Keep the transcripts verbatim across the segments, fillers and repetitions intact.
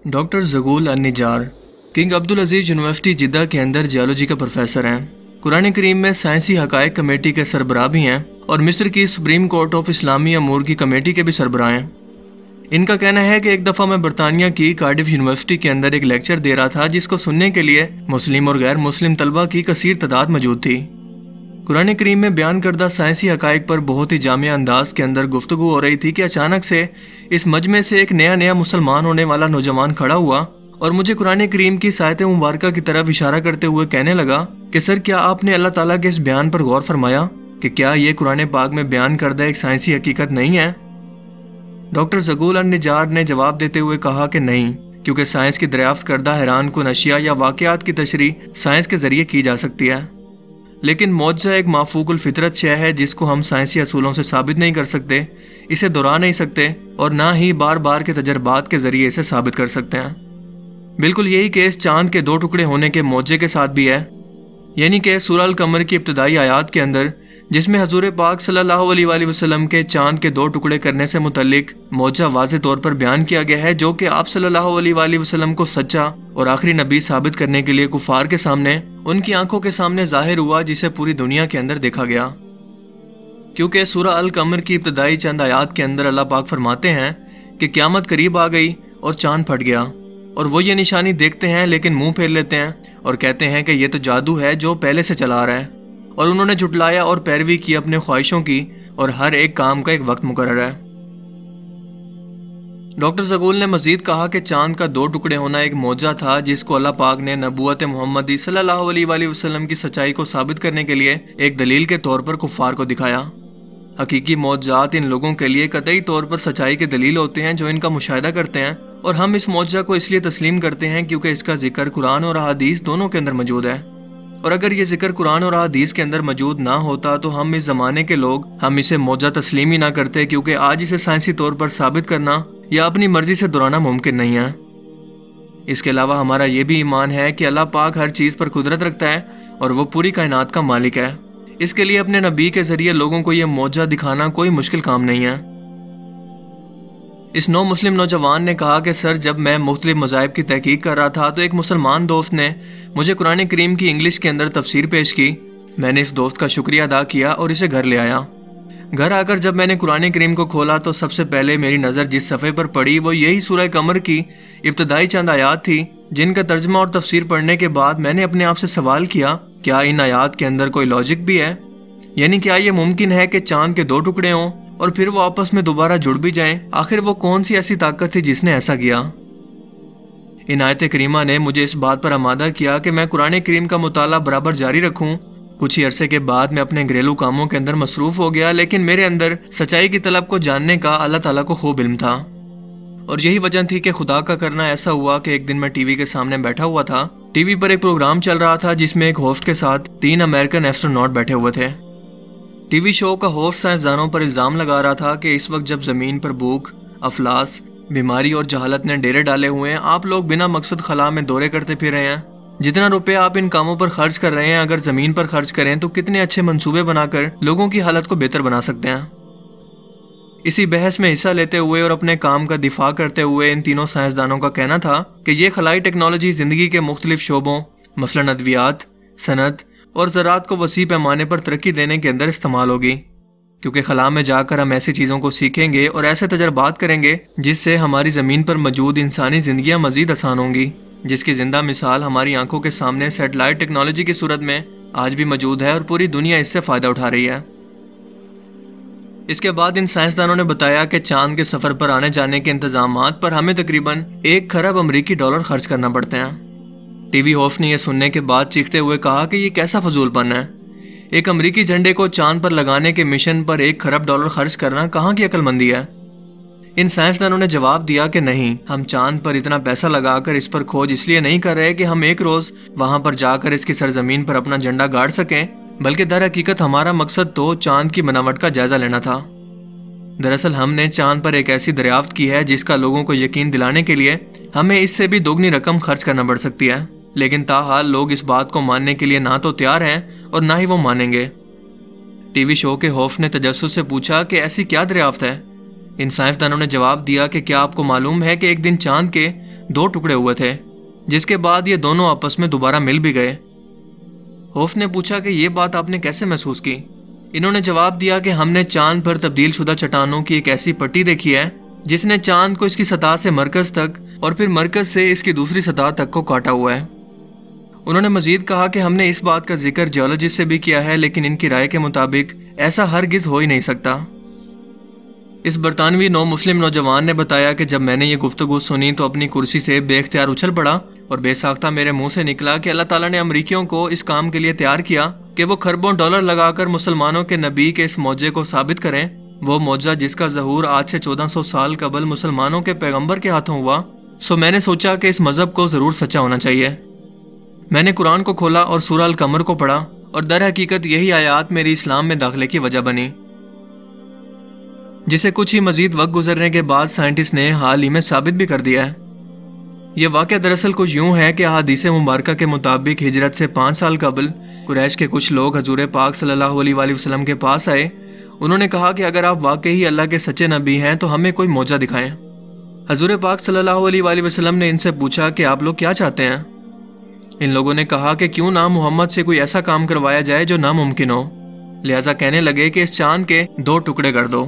Doctor Zaghloul El Naggar king Abdul Aziz university Jeddah के अंदर geology का प्रोफेसर हैं। कुरान करीम में साइंसी हक़ाइक़ कमेटी के सरबराह भी हैं और मिस्र की सुप्रीम कोर्ट ऑफ इस्लामी अमूर की कमेटी के भी सरबराह हैं। इनका कहना है कि एक दफ़ा मैं बरतानिया की कार्डिफ यूनिवर्सिटी के अंदर एक लेक्चर दे रहा था जिसको सुनने के लिए मुस्लिम और गैर मुस्लिम तलबा की कसीर तादाद मौजूद थी। कुरान करीम में बयान करदा साइंसी हक़ाइक़ पर बहुत ही जामिया अंदाज के अंदर गुफ्तगू हो रही थी कि अचानक से इस मजमे से एक नया नया मुसलमान होने वाला नौजवान खड़ा हुआ और मुझे कुरान करीम की सायत मुबारका की तरफ इशारा करते हुए कहने लगा कि सर, क्या आपने अल्लाह ताला के इस बयान पर गौर फरमाया कि क्या ये कुरान पाक में बयान करदा एक साइंसी हकीकत नहीं है? डॉक्टर ज़गूल अन-निजार ने जवाब देते हुए कहा कि नहीं, क्योंकि साइंस की दरियाफ्त करदा हैरान कुन अशिया या वाक़यात की तशरीह साइंस के ज़रिए की जा सकती है, लेकिन मौजज़ा एक माफूकुल फितरत शय है जिसको हम साइंसी असूलों से साबित नहीं कर सकते, इसे दोहरा नहीं सकते और ना ही बार बार के तजर्बात के ज़रिए इसे साबित कर सकते हैं। बिल्कुल यही केस चाँद के दो टुकड़े होने के मौजे के साथ भी है, यानी कि सूरह अल-कमर की इब्तदाई आयात के अंदर जिसमें हजूर पाक सल्लल्लाहु अलैहि वसल्लम के चाँद के दो टुकड़े करने से मुतल्लिक मौजज़ा वाज़े तौर पर बयान किया गया है, जो कि आप सल्लल्लाहु अलैहि वसल्लम को सच्चा और आखिरी नबी साबित करने के लिए कुफार के सामने, उनकी आंखों के सामने जाहिर हुआ, जिसे पूरी दुनिया के अंदर देखा गया। क्योंकि सूरह अल-कमर की इब्तदाई चंद आयात के अंदर अल्लाह पाक फरमाते हैं कि क़यामत करीब आ गई और चाँद फट गया, और वो ये निशानी देखते हैं लेकिन मुंह फेर लेते हैं और कहते हैं कि ये तो जादू है जो पहले से चला आ रहा है, और उन्होंने झुटलाया और पैरवी की अपने ख्वाहिशों की, और हर एक काम का एक वक्त मुकर्रर है। डॉक्टर ज़गूल ने मजीद कहा कि चांद का दो टुकड़े होना एक मौजज़ा था जिसको अल्लाह पाक ने नबूवत मुहम्मदी सल्लल्लाहु अलैहि वसल्लम की सच्चाई को साबित करने के लिए एक दलील के तौर पर कुफ़ार को दिखाया। हकीकी मौजज़ात इन लोगों के लिए कतई तौर पर सच्चाई के दलील होते हैं जो इनका मुशाहिदा करते हैं, और हम इस मौजज़ा को इसलिए तस्लीम करते हैं क्योंकि इसका जिक्र कुरान और अहादीस दोनों के अंदर मौजूद है। और अगर ये जिक्र कुरान और अहादीस के अंदर मौजूद ना होता तो हम इस ज़माने के लोग हम इसे मौजज़ा तस्लीम ही ना करते, क्योंकि आज इसे साइंसी तौर पर साबित करना या अपनी मर्जी से दोहराना मुमकिन नहीं है। इसके अलावा हमारा ये भी ईमान है कि अल्लाह पाक हर चीज़ पर कुदरत रखता है और वो पूरी कायनात का मालिक है। इसके लिए अपने नबी के ज़रिए लोगों को यह मौजज़ा दिखाना कोई मुश्किल काम नहीं है। इस नौ मुस्लिम नौजवान ने कहा कि सर, जब मैं मुख्तलिफ मज़ाहिब की तहकीक कर रहा था तो एक मुसलमान दोस्त ने मुझे कुरान करीम की इंग्लिश के अंदर तफसीर पेश की। मैंने इस दोस्त का शुक्रिया अदा किया और इसे घर ले आया। घर आकर जब मैंने कुरान करीम को खोला तो सबसे पहले मेरी नज़र जिस सफ़े पर पड़ी वो यही सूरह कमर की इब्तदाई चंद आयात थी, जिनका तर्जमा और तफसीर पढ़ने के बाद मैंने अपने आप से सवाल किया, क्या इन आयात के अंदर कोई लॉजिक भी है? यानी क्या ये मुमकिन है कि चाँद के दो टुकड़े हों और फिर वो आपस में दोबारा जुड़ भी जाएं? आखिर वो कौन सी ऐसी ताकत थी जिसने ऐसा किया? इन आयत करीमा ने मुझे इस बात पर आमादा किया कि मैं कुरान करीम का मुताला बराबर जारी रखूं। कुछ ही अरसे के बाद मैं अपने घरेलू कामों के अंदर मसरूफ हो गया, लेकिन मेरे अंदर सच्चाई की तलब को जानने का अल्लाह ताला को खूब इल्म था, और यही वजह थी कि खुदा का करना ऐसा हुआ कि एक दिन मैं टीवी के सामने बैठा हुआ था। टीवी पर एक प्रोग्राम चल रहा था जिसमें एक होस्ट के साथ तीन अमेरिकन एस्ट्रोनॉट बैठे हुए थे। टीवी शो का होस्ट साइंसदानों पर इल्ज़ाम लगा रहा था कि इस वक्त जब ज़मीन पर भूख, अफलास, बीमारी और जहालत ने डेरे डाले हुए हैं, आप लोग बिना मकसद खला में दौरे करते फिर रहे हैं। जितना रुपए आप इन कामों पर खर्च कर रहे हैं, अगर ज़मीन पर खर्च करें तो कितने अच्छे मंसूबे बनाकर लोगों की हालत को बेहतर बना सकते हैं। इसी बहस में हिस्सा लेते हुए और अपने काम का दिफा करते हुए इन तीनों साइंसदानों का कहना था कि ये खलाई टेक्नोलॉजी ज़िंदगी के मुख्तलिफ शोबों मसलन अद्वियात, सनत और ज़राअत को वसी पैमाने पर तरक्की देने के अंदर इस्तेमाल होगी, क्योंकि खला में जाकर हम ऐसी चीज़ों को सीखेंगे और ऐसे तजर्बात करेंगे जिससे हमारी ज़मीन पर मौजूद इंसानी ज़िंदगियाँ मज़ीद आसान होंगी, जिसकी ज़िंदा मिसाल हमारी आंखों के सामने सेटेलाइट टेक्नोलॉजी की सूरत में आज भी मौजूद है और पूरी दुनिया इससे फ़ायदा उठा रही है। इसके बाद इन साइंसदानों ने बताया कि चांद के सफ़र पर आने जाने के इंतजामात पर हमें तकरीबन एक खरब अमरीकी डॉलर खर्च करना पड़ते हैं। टीवी होस्ट ने यह सुनने के बाद चीखते हुए कहा कि ये कैसा फजूलपन है, एक अमरीकी झंडे को चांद पर लगाने के मिशन पर एक खरब डॉलर खर्च करना कहाँ की अक्लमंदी है? इन साइंसदानों ने जवाब दिया कि नहीं, हम चांद पर इतना पैसा लगाकर इस पर खोज इसलिए नहीं कर रहे कि हम एक रोज़ वहाँ पर जाकर इसकी सरजमीन पर अपना झंडा गाड़ सकें, बल्कि दर हकीकत हमारा मकसद तो चांद की बनावट का जायजा लेना था। दरअसल हमने चांद पर एक ऐसी दरियाफ्त की है जिसका लोगों को यकीन दिलाने के लिए हमें इससे भी दोगुनी रकम खर्च करना पड़ सकती है, लेकिन ताहाल लोग इस बात को मानने के लिए ना तो तैयार हैं और ना ही वो मानेंगे। टीवी शो के होस्ट ने तजस्सुस से पूछा कि ऐसी क्या दरियाफ्त है? इन साइंसदानों ने जवाब दिया कि क्या आपको मालूम है कि एक दिन चांद के दो टुकड़े हुए थे, जिसके बाद ये दोनों आपस में दोबारा मिल भी गए। होफ ने पूछा कि ये बात आपने कैसे महसूस की? इन्होंने जवाब दिया कि हमने चांद पर तब्दील शुदा चट्टानों की एक ऐसी पट्टी देखी है जिसने चांद को इसकी सतह से मरकज तक और फिर मरकज से इसकी दूसरी सतह तक को काटा हुआ है। उन्होंने मजीद कहा कि हमने इस बात का जिक्र जियोलॉजिस्ट से भी किया है, लेकिन इनकी राय के मुताबिक ऐसा हरगिज हो ही नहीं सकता। इस बरतानवी नौ मुस्लिम नौजवान ने बताया कि जब मैंने ये गुफ्तगू सुनी तो अपनी कुर्सी से बेख्तियार उछल पड़ा और बेसाख्ता मेरे मुंह से निकला कि अल्लाह ताला ने अमरीकियों को इस काम के लिए तैयार किया कि वो खरबों डॉलर लगाकर मुसलमानों के नबी के इस मौजे को साबित करें, वो मौजा जिसका ज़हूर आज से चौदह सौ साल कबल मुसलमानों के पैगंबर के हाथों हुआ। सो मैंने सोचा कि इस मजहब को ज़रूर सच्चा होना चाहिए। मैंने कुरान को खोला और सूरह अल कमर को पढ़ा और दर हकीकत यही आयात मेरी इस्लाम में दाखिले की वजह बनी, जिसे कुछ ही मजीद वक्त गुजरने के बाद साइंटिस्ट ने हाल ही में साबित भी कर दिया है। यह वाक़या दरअसल कुछ यूं है कि अहादीस मुबारका के मुताबिक हिजरत से पाँच साल कबल कुरैश के कुछ लोग हजूर पाक सल्लल्लाहु अलैहि वसल्लम के पास आए। उन्होंने कहा कि अगर आप वाकई अल्लाह के सच्चे नबी हैं तो हमें कोई मौजा दिखाएं। हजूर पाक सल्लल्लाहु अलैहि वसल्लम ने इनसे पूछा कि आप लोग क्या चाहते हैं? इन लोगों ने कहा कि क्यों ना मोहम्मद से कोई ऐसा काम करवाया जाए जो नामुमकिन हो। लिहाजा कहने लगे कि इस चांद के दो टुकड़े कर दो।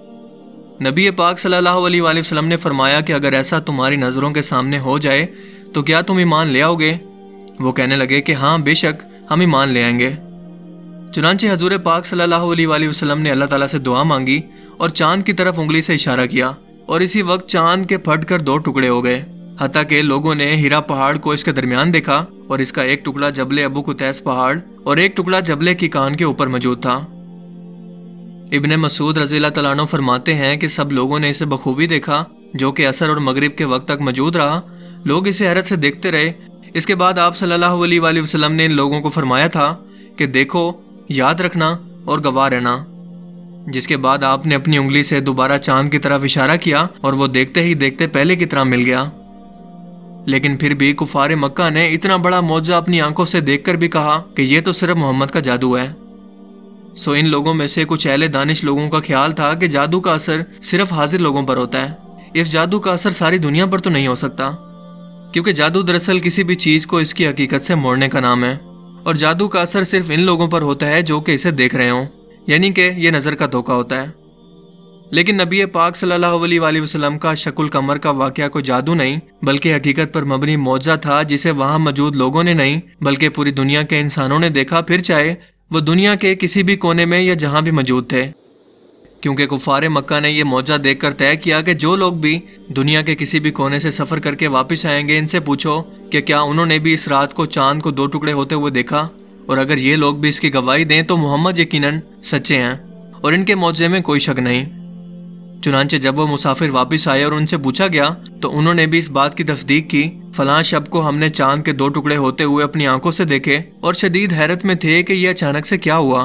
नबी पाक सल्लल्लाहु अलैहि वसल्लम ने फरमाया कि अगर ऐसा तुम्हारी नज़रों के सामने हो जाए तो क्या तुम ईमान ले आओगे? वो कहने लगे कि हाँ बेशक हम ईमान ले आएंगे। चुनांचे हजूर पाक सल्लल्लाहु अलैहि वसल्लम ने अल्लाह ताला से दुआ मांगी और चांद की तरफ उंगली से इशारा किया और इसी वक्त चांद के फट कर दो टुकड़े हो गए। हत्ता के लोगों ने हिरा पहाड़ को इसके दरमियान देखा और इसका एक टुकड़ा जबले अबू कुतैस पहाड़ और एक टुकड़ा जबले की कान के ऊपर मौजूद था। इब्ने मसूद रज़ियल्लाहु तआला अन्हु फरमाते हैं कि सब लोगों ने इसे बखूबी देखा, जो कि असर और मगरिब के वक्त तक मौजूद रहा। लोग इसे हैरत से देखते रहे। इसके बाद आप सल्लल्लाहु अलैहि वसल्लम ने इन लोगों को फरमाया था कि देखो, याद रखना और गवाह रहना। जिसके बाद आपने अपनी उंगली से दोबारा चांद की तरफ इशारा किया और वो देखते ही देखते पहले की तरह मिल गया। लेकिन फिर भी कुफार मक्का ने इतना बड़ा मौजा अपनी आंखों से देखकर भी कहा कि ये तो सिर्फ मोहम्मद का जादू है। सो इन लोगों में से कुछ अहले दानिश लोगों का ख्याल था कि जादू का असर सिर्फ हाजिर लोगों पर होता है। इस जादू का असर सारी दुनिया पर तो नहीं हो सकता, क्योंकि जादू दरअसल किसी भी चीज को इसकी हकीकत से मोड़ने का नाम है और जादू का असर सिर्फ इन लोगों पर होता है जो कि इसे देख रहे हों, यानी कि ये नजर का धोखा होता है। लेकिन नबी पाक सल्लल्लाहु अलैहि वसल्लम का शकुल कमर का वाकया कोई जादू नहीं बल्कि हकीकत पर मबनी मौजा था, जिसे वहां मौजूद लोगों ने नहीं बल्कि पूरी दुनिया के इंसानों ने देखा, फिर चाहे वो दुनिया के किसी भी कोने में या जहां भी मौजूद थे। क्योंकि कुफार मक्का ने यह मौजा देखकर तय किया कि जो लोग भी दुनिया के किसी भी कोने से सफर करके वापस आएंगे, इनसे पूछो कि क्या उन्होंने भी इस रात को चांद को दो टुकड़े होते हुए देखा, और अगर ये लोग भी इसकी गवाही दें तो मोहम्मद यकीनन सच्चे हैं और इनके मौजे में कोई शक नहीं। चुनांचे जब वो मुसाफिर वापस आए और उनसे पूछा गया तो उन्होंने भी इस बात की तस्दीक की, फलां शब को हमने चांद के दो टुकड़े होते हुए अपनी आंखों से देखे और शदीद हैरत में थे कि यह अचानक से क्या हुआ।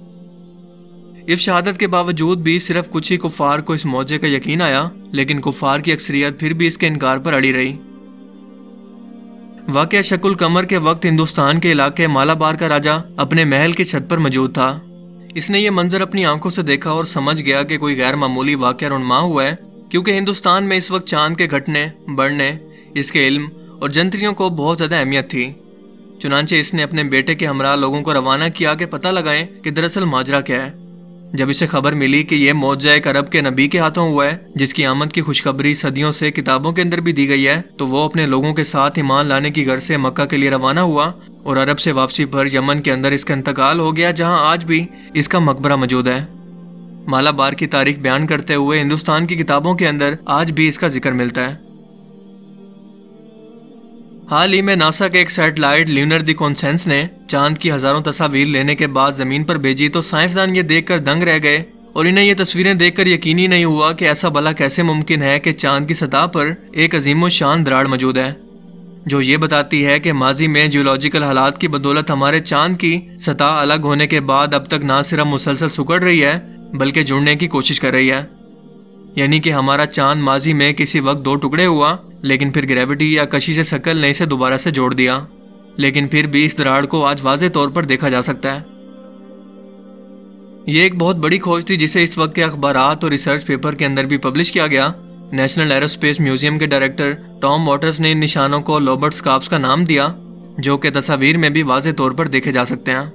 इस शहादत के बावजूद भी सिर्फ कुछ ही कुफार को इस मौजे का यकीन आया, लेकिन कुफार की अक्सरियत फिर भी इसके इनकार पर अड़ी रही। वाकया शकुल कमर के वक्त हिंदुस्तान के इलाके मालाबार का राजा अपने महल की छत पर मौजूद था। इसने ये मंजर अपनी आंखों से देखा और समझ गया कि कोई गैर मामूली वाकया रुनमा हुआ है, क्योंकि हिंदुस्तान में इस वक्त चांद के घटने बढ़ने, इसके इल्म और जंत्रियों को बहुत ज़्यादा अहमियत थी। चुनांचे इसने अपने बेटे के हमरा लोगों को रवाना किया कि पता लगाएं कि दरअसल माजरा क्या है। जब इसे खबर मिली कि यह मौजा एक अरब के नबी के हाथों हुआ है, जिसकी आमद की खुशखबरी सदियों से किताबों के अंदर भी दी गई है, तो वो अपने लोगों के साथ ईमान लाने की गर्ज से मक्का के लिए रवाना हुआ और अरब से वापसी पर यमन के अंदर इसका इंतकाल हो गया, जहां आज भी इसका मकबरा मौजूद है। मालाबार की तारीख बयान करते हुए हिंदुस्तान की किताबों के अंदर आज भी इसका जिक्र मिलता है। हाल ही में नासा के एक सैटेलाइट ल्यूनर दी कॉन्सेंस ने चांद की हजारों तस्वीर लेने के बाद जमीन पर भेजी, तो साइंसदान ये देखकर दंग रह गए और इन्हें ये तस्वीरें देखकर यकीन ही नहीं हुआ कि ऐसा भला कैसे मुमकिन है कि चांद की सतह पर एक अजीम शान दरार मौजूद है, जो ये बताती है कि माजी में जियोलॉजिकल हालात की बदौलत हमारे चांद की सतह अलग होने के बाद अब तक ना सिर्फ मुसलसल सिकुड़ रही है बल्कि जुड़ने की कोशिश कर रही है। यानी कि हमारा चांद माजी में किसी वक्त दो टुकड़े हुआ, लेकिन फिर ग्रेविटी या कशी से शकल ने इसे दोबारा से जोड़ दिया, लेकिन फिर भी इस दरार को आज वाज़े तौर पर देखा जा सकता है। ये एक बहुत बड़ी खोज थी जिसे इस वक्त के अखबारात और रिसर्च पेपर के अंदर भी पब्लिश किया गया। नेशनल एरोस्पेस म्यूजियम के डायरेक्टर टॉम वाटर्स ने इन निशानों को लोबर्ट स्कार्प्स का नाम दिया, जो कि तस्वीर में भी वाज़े तौर पर देखे जा सकते हैं।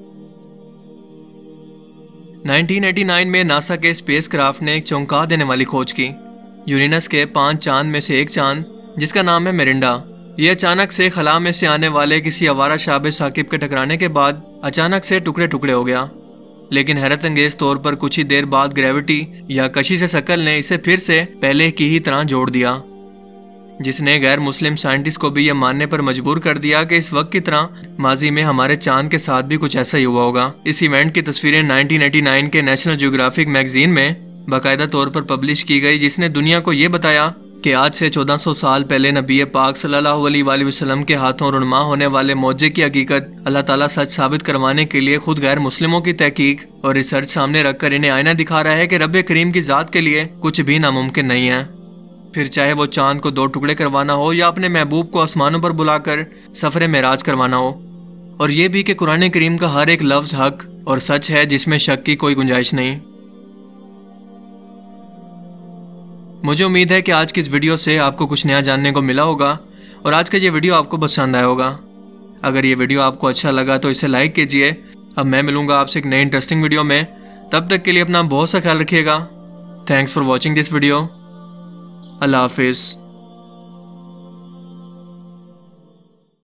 नाइनटीन एटी नाइन में नासा के स्पेसक्राफ्ट ने एक चौंका देने वाली खोज की। यूरेनस के पांच चांद में से एक चांद, जिसका नाम है मेरिंडा, ये अचानक से खला में से आने वाले किसी आवारा शाबे साकिब के टकराने के बाद अचानक से टुकड़े टुकड़े हो गया। लेकिन हैरत अंगेज तौर पर कुछ ही देर बाद ग्रेविटी या कशी से शकल ने इसे फिर से पहले की ही तरह जोड़ दिया, जिसने गैर मुस्लिम साइंटिस्ट को भी यह मानने पर मजबूर कर दिया कि इस वक्त की तरह माजी में हमारे चांद के साथ भी कुछ ऐसा ही हुआ होगा। इस इवेंट की तस्वीरें नाइनटीन एटी नाइन के नेशनल ज्योग्राफिक मैगजीन में बाकायदा तौर पर पब्लिश की गई, जिसने दुनिया को ये बताया कि आज से चौदह सौ साल पहले नबी पाक सल्लल्लाहु अलैहि वसल्लम के हाथों रुनमा होने वाले मौजे की हकीकत अल्लाह ताला सच साबित करवाने के लिए खुद गैर मुस्लिमों की तहकीक और रिसर्च सामने रखकर इन्हें आईना दिखा रहा है कि रब करीम की ज़ात के लिए कुछ भी नामुमकिन नहीं है। फिर चाहे वो चांद को दो टुकड़े करवाना हो या अपने महबूब को आसमानों पर बुलाकर सफरे मेराज करवाना हो। और ये भी कि कुरान करीम का हर एक लफ्ज हक और सच है, जिसमें शक की कोई गुंजाइश नहीं। मुझे उम्मीद है कि आज की इस वीडियो से आपको कुछ नया जानने को मिला होगा और आज का ये वीडियो आपको पसंद आया होगा। अगर ये वीडियो आपको अच्छा लगा तो इसे लाइक कीजिए। अब मैं मिलूंगा आपसे एक नई इंटरेस्टिंग वीडियो में, तब तक के लिए अपना बहुत सा ख्याल रखिएगा। Thanks for watching this video. अल्लाह हाफिज़।